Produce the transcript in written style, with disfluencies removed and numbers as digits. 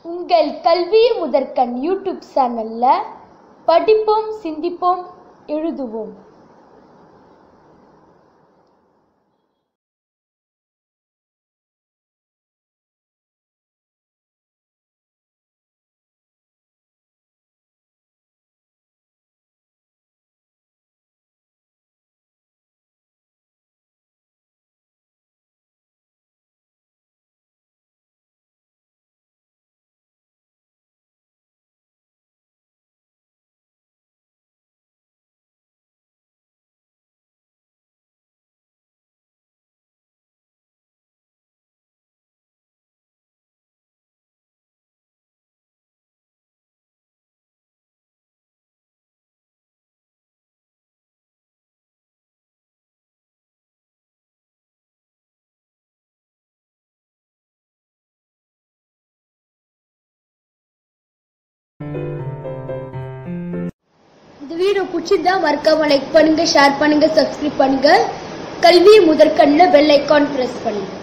உங்கள் கல்வி முதற்கண் யூடியூப் சேனல்ல படிப்போம், சிந்திப்போம், எழுதுவோம். இந்த வீடியோ பிடிச்சிருந்தா மறக்காம லைக் பண்ணுங்க, ஷேர் பண்ணுங்க, சப்ஸ்கிரைப் பண்ணுங்க. கல்வி முதற்கண்ல பெல் ஐகான் பிரஸ் பண்ணுங்க.